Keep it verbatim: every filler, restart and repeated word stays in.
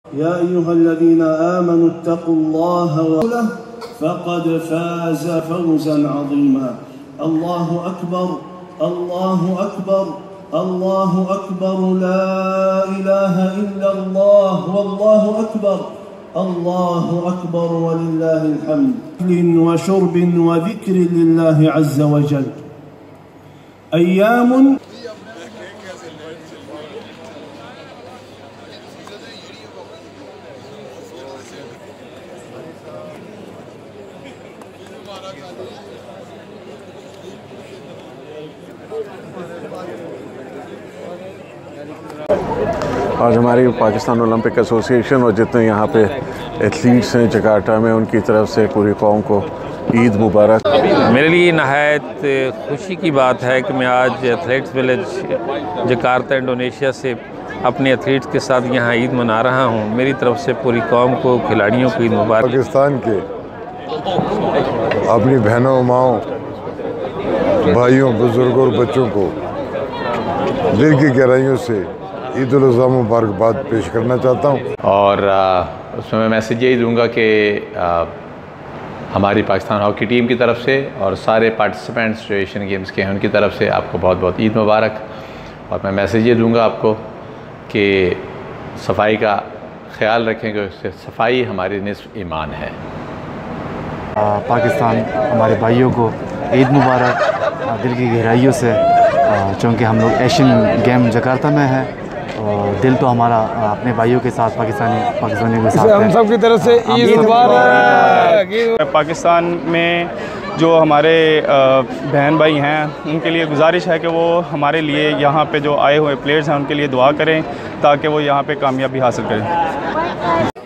या अय्युहल्लज़ीना आमनु इत्तक़ुल्लाह व फ़क़द फ़ाज़ फ़ौज़न अज़ीमा। अल्लाहु अकबर, अल्लाहु अकबर, अल्लाहु अकबर, ला इलाहा इल्लल्लाह वल्लाहु अकबर, अल्लाहु अकबर वलिल्लाहिल हम्द। व शुर्बिन व ज़िक्रिन लिल्लाहि अज़्ज़ व जल। अय्यामुन आज हमारी पाकिस्तान ओलंपिक एसोसिएशन और जितने यहाँ पे एथलीट्स हैं जकार्ता में, उनकी तरफ से पूरी कौम को ईद मुबारक। मेरे लिए नहायत खुशी की बात है कि मैं आज एथलीट्स विलेज जकार्ता इंडोनेशिया से अपने एथलीट्स के साथ यहाँ ईद मना रहा हूँ। मेरी तरफ से पूरी कौम को, खिलाड़ियों को ईद मुबारक। पाकिस्तान के अपनी बहनों, माओं, भाइयों, बुजुर्गों और बच्चों को दिल की गहराइयों से ईद उल अज़हा मुबारकबाद पेश करना चाहता हूँ। और आ, उसमें मैं मैसेज यही दूंगा कि आ, हमारी पाकिस्तान हॉकी टीम की तरफ से और सारे पार्टिसिपेंट्स जो एशियन गेम्स के हैं उनकी तरफ से आपको बहुत बहुत ईद मुबारक। और मैं मैसेज ये दूंगा आपको कि सफाई का ख्याल रखें, क्योंकि सफाई हमारी निस्फ ईमान है। पाकिस्तान हमारे भाइयों को ईद मुबारक दिल की गहराइयों से, चूँकि हम लोग एशियन गेम जकार्ता में हैं और दिल तो हमारा अपने भाइयों के साथ, पाकिस्तानी पाकिस्तानियों के साथ हम सब की तरफ से ईद मुबारक। पाकिस्तान में जो हमारे बहन भाई हैं उनके लिए गुजारिश है कि वो हमारे लिए यहाँ पे जो आए हुए प्लेयर्स हैं उनके लिए दुआ करें ताकि वो यहाँ पे कामयाबी हासिल करें।